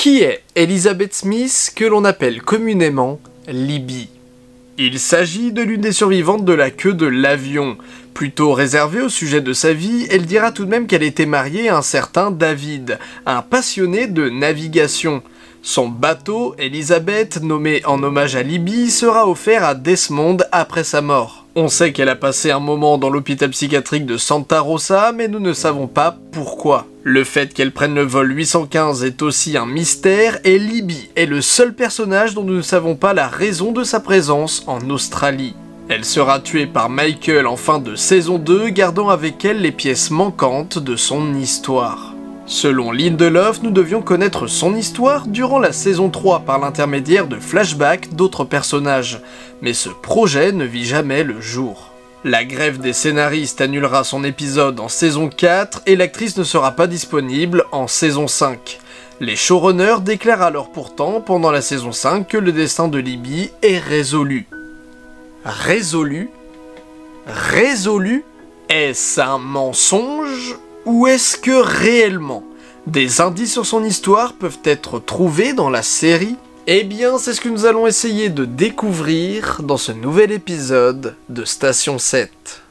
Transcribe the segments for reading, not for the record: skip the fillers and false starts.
Qui est Elizabeth Smith, que l'on appelle communément Libby? Il s'agit de l'une des survivantes de la queue de l'avion. Plutôt réservée au sujet de sa vie, elle dira tout de même qu'elle était mariée à un certain David, un passionné de navigation. Son bateau, Elizabeth, nommé en hommage à Libby, sera offert à Desmond après sa mort. On sait qu'elle a passé un moment dans l'hôpital psychiatrique de Santa Rosa, mais nous ne savons pas pourquoi. Le fait qu'elle prenne le vol 815 est aussi un mystère, et Libby est le seul personnage dont nous ne savons pas la raison de sa présence en Australie. Elle sera tuée par Michael en fin de saison 2, gardant avec elle les pièces manquantes de son histoire. Selon Lindelof, nous devions connaître son histoire durant la saison 3 par l'intermédiaire de flashbacks d'autres personnages, mais ce projet ne vit jamais le jour. La grève des scénaristes annulera son épisode en saison 4 et l'actrice ne sera pas disponible en saison 5. Les showrunners déclarent alors pourtant pendant la saison 5 que le destin de Libby est résolu. Résolu? Résolu? Est-ce un mensonge? Ou est-ce que réellement, des indices sur son histoire peuvent être trouvés dans la série? Eh bien, c'est ce que nous allons essayer de découvrir dans ce nouvel épisode de Station 7.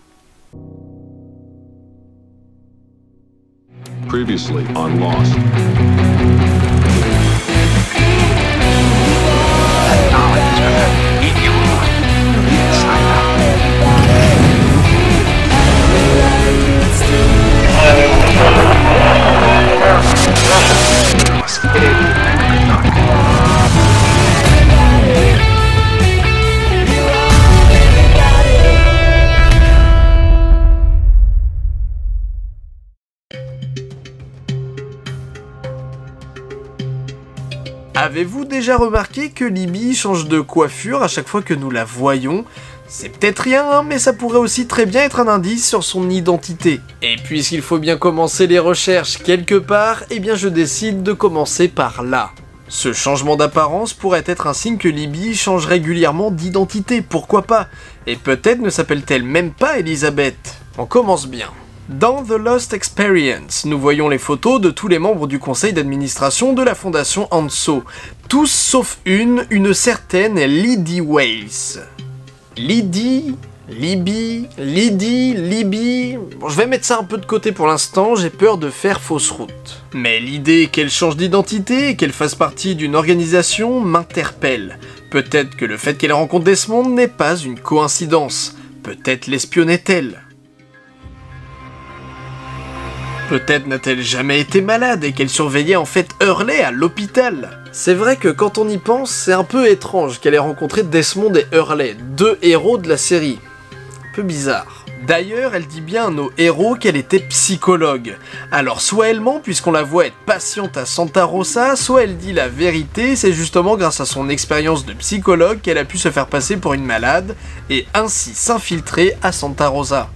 Previously on Lost. Avez-vous déjà remarqué que Libby change de coiffure à chaque fois que nous la voyons? C'est peut-être rien, hein, mais ça pourrait aussi très bien être un indice sur son identité. Et puisqu'il faut bien commencer les recherches quelque part, eh bien je décide de commencer par là. Ce changement d'apparence pourrait être un signe que Libby change régulièrement d'identité, pourquoi pas? Et peut-être ne s'appelle-t-elle même pas Elizabeth. On commence bien. Dans The Lost Experience, nous voyons les photos de tous les membres du conseil d'administration de la fondation Anso, tous sauf une certaine Lydie Wales. Libby... Bon, je vais mettre ça un peu de côté pour l'instant, j'ai peur de faire fausse route. Mais l'idée qu'elle change d'identité et qu'elle fasse partie d'une organisation m'interpelle. Peut-être que le fait qu'elle rencontre Desmond n'est pas une coïncidence. Peut-être l'espionnait-elle. Peut-être n'a-t-elle jamais été malade et qu'elle surveillait en fait Hurley à l'hôpital. C'est vrai que quand on y pense, c'est un peu étrange qu'elle ait rencontré Desmond et Hurley, deux héros de la série. Un peu bizarre. D'ailleurs, elle dit bien à nos héros qu'elle était psychologue. Alors soit elle ment puisqu'on la voit être patiente à Santa Rosa, soit elle dit la vérité, c'est justement grâce à son expérience de psychologue qu'elle a pu se faire passer pour une malade et ainsi s'infiltrer à Santa Rosa.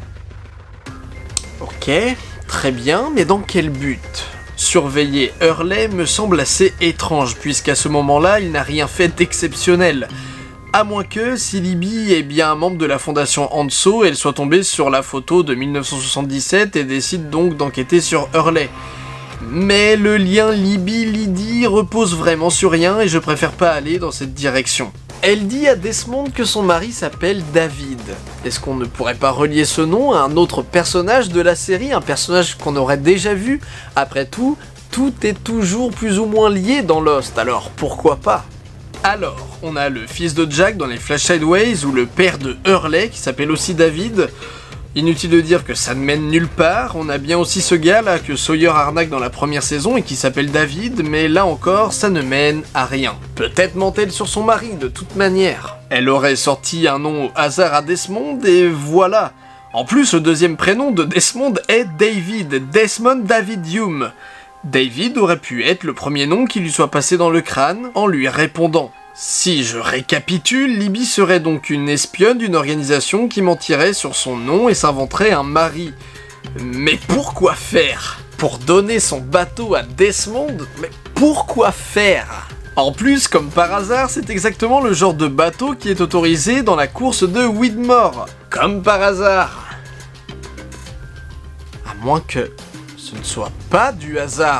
Ok... Très bien, mais dans quel but? Surveiller Hurley me semble assez étrange, puisqu'à ce moment-là, il n'a rien fait d'exceptionnel. À moins que, si Libby est bien un membre de la fondation Anso, elle soit tombée sur la photo de 1977 et décide donc d'enquêter sur Hurley. Mais le lien Libby-Lydie repose vraiment sur rien et je préfère pas aller dans cette direction. Elle dit à Desmond que son mari s'appelle David. Est-ce qu'on ne pourrait pas relier ce nom à un autre personnage de la série, un personnage qu'on aurait déjà vu? Après tout, tout est toujours plus ou moins lié dans Lost, alors pourquoi pas? Alors, on a le fils de Jack dans les Flash Sideways ou le père de Hurley qui s'appelle aussi David. Inutile de dire que ça ne mène nulle part, on a bien aussi ce gars là que Sawyer arnaque dans la première saison et qui s'appelle David, mais là encore ça ne mène à rien. Peut-être ment-elle sur son mari de toute manière. Elle aurait sorti un nom au hasard à Desmond et voilà. En plus le deuxième prénom de Desmond est David, Desmond David Hume. David aurait pu être le premier nom qui lui soit passé dans le crâne en lui répondant. Si je récapitule, Libby serait donc une espionne d'une organisation qui mentirait sur son nom et s'inventerait un mari. Mais pourquoi faire? Pour donner son bateau à Desmond? Mais pourquoi faire? En plus, comme par hasard, c'est exactement le genre de bateau qui est autorisé dans la course de Widmore. Comme par hasard. À moins que ce ne soit pas du hasard.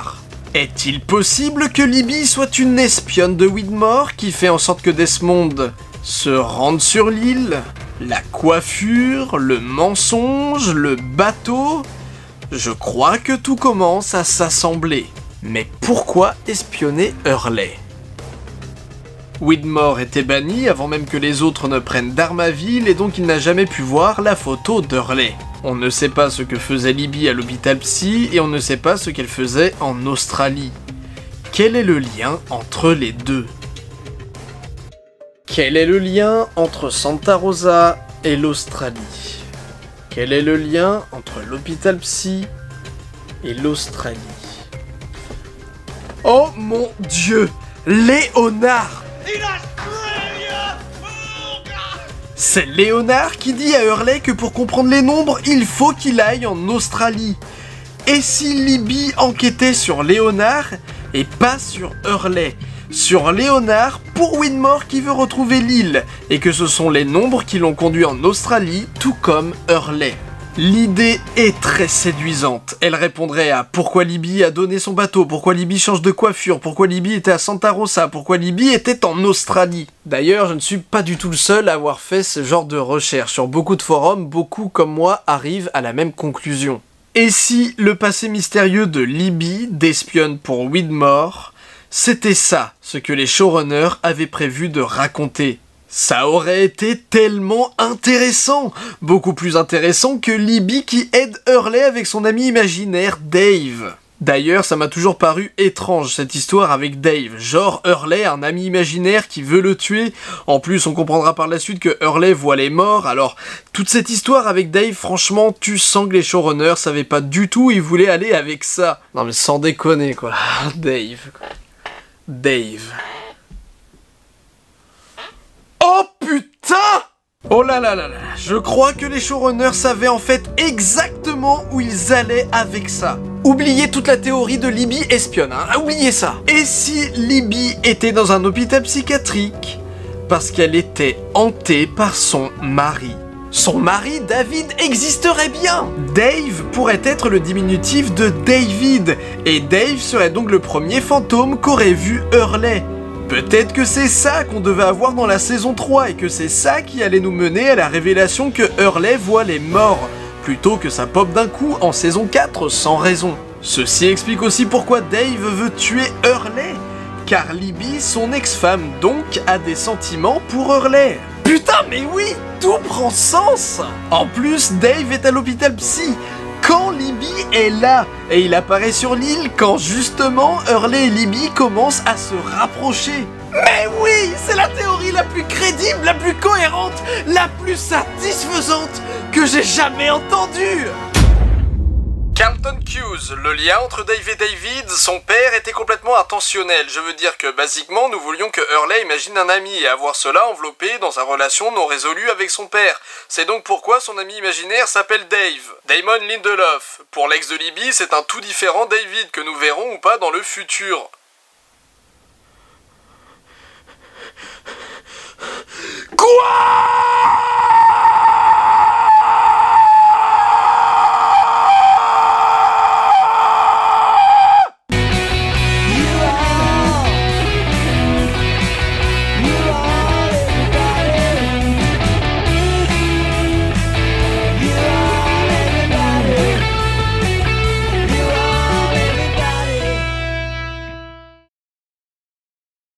Est-il possible que Libby soit une espionne de Widmore qui fait en sorte que Desmond se rende sur l'île? La coiffure, le mensonge, le bateau? Je crois que tout commence à s'assembler. Mais pourquoi espionner Hurley? Widmore était banni avant même que les autres ne prennent d'Armaville et donc il n'a jamais pu voir la photo d'Hurley. On ne sait pas ce que faisait Libby à l'hôpital psy et on ne sait pas ce qu'elle faisait en Australie. Quel est le lien entre les deux? Quel est le lien entre Santa Rosa et l'Australie? Quel est le lien entre l'hôpital psy et l'Australie? Oh mon Dieu! Léonard! C'est Léonard qui dit à Hurley que pour comprendre les nombres, il faut qu'il aille en Australie. Et si Libby enquêtait sur Léonard et pas sur Hurley? Sur Léonard pour Widmore qui veut retrouver l'île, et que ce sont les nombres qui l'ont conduit en Australie, tout comme Hurley. L'idée est très séduisante. Elle répondrait à pourquoi Libby a donné son bateau, pourquoi Libby change de coiffure, pourquoi Libby était à Santa Rosa, pourquoi Libby était en Australie. D'ailleurs, je ne suis pas du tout le seul à avoir fait ce genre de recherche. Sur beaucoup de forums, beaucoup comme moi arrivent à la même conclusion. Et si le passé mystérieux de Libby, d'espionne pour Widmore, c'était ça, ce que les showrunners avaient prévu de raconter? Ça aurait été tellement intéressant, beaucoup plus intéressant que Libby qui aide Hurley avec son ami imaginaire Dave. D'ailleurs, ça m'a toujours paru étrange cette histoire avec Dave, genre Hurley, un ami imaginaire qui veut le tuer. En plus, on comprendra par la suite que Hurley voit les morts, alors toute cette histoire avec Dave, franchement, tu sens que les showrunners savaient pas du tout où ils voulaient aller avec ça. Non mais sans déconner quoi, Dave. Dave. Oh putain! Oh là là là là, je crois que les showrunners savaient en fait exactement où ils allaient avec ça. Oubliez toute la théorie de Libby espionne, hein, oubliez ça. Et si Libby était dans un hôpital psychiatrique parce qu'elle était hantée par son mari? Son mari, David, existerait bien! Dave pourrait être le diminutif de David, et Dave serait donc le premier fantôme qu'aurait vu Hurley. Peut-être que c'est ça qu'on devait avoir dans la saison 3 et que c'est ça qui allait nous mener à la révélation que Hurley voit les morts, plutôt que ça pop d'un coup en saison 4 sans raison. Ceci explique aussi pourquoi Dave veut tuer Hurley, car Libby, son ex-femme donc, a des sentiments pour Hurley. Putain mais oui, tout prend sens! En plus, Dave est à l'hôpital psy, quand Libby est là, et il apparaît sur l'île quand justement Hurley et Libby commencent à se rapprocher. Mais oui, c'est la théorie la plus crédible, la plus cohérente, la plus satisfaisante que j'ai jamais entendue! Carlton Cuse, le lien entre Dave et David, son père, était complètement intentionnel. Je veux dire que, basiquement, nous voulions que Hurley imagine un ami et avoir cela enveloppé dans sa relation non résolue avec son père. C'est donc pourquoi son ami imaginaire s'appelle Dave. Damon Lindelof. Pour l'ex de Libby, c'est un tout différent David que nous verrons ou pas dans le futur. Quoi ?